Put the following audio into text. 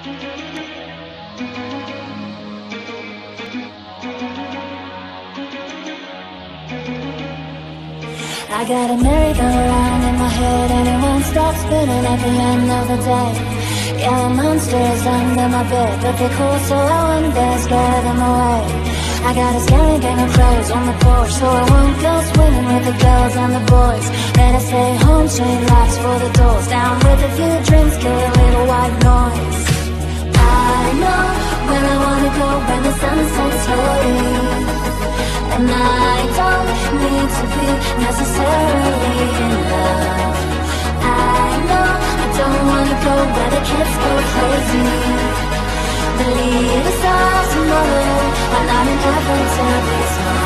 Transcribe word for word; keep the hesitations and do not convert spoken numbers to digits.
I got a merry-go-round in my head, and it won't stop spinning at the end of the day. Yeah, monsters under my bed, but they're cool, so I won't dare scare them away. I got a scary gang of crows on the porch, so I won't go swimming with the girls and the boys. Better stay home, chain locks for the doors, down with a few drinks, kill a little white noise. I know where I wanna go when the sun sets slowly, and I don't need to be necessarily in love. I know I don't wanna go where the kids go crazy. The leaders of tomorrow are not in heaven to be smart.